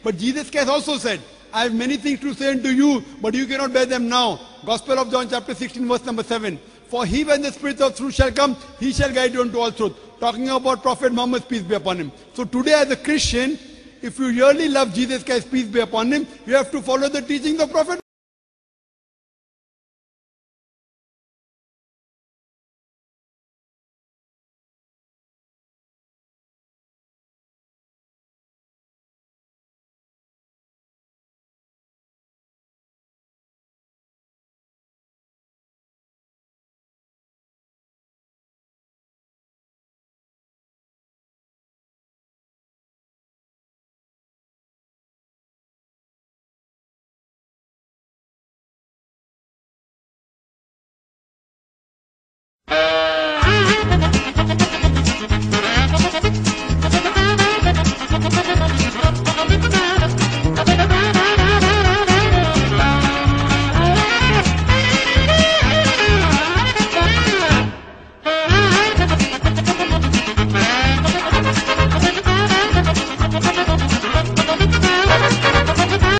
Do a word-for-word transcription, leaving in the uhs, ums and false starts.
But Jesus Christ also said, I have many things to say unto you, but you cannot bear them now. Gospel of John chapter sixteen verse number seven. For he, when the Spirit of truth shall come, he shall guide you unto all truth. Talking about Prophet Muhammad, peace be upon him. So today as a Christian, if you really love Jesus Christ, peace be upon him, you have to follow the teachings of Prophet Thank you.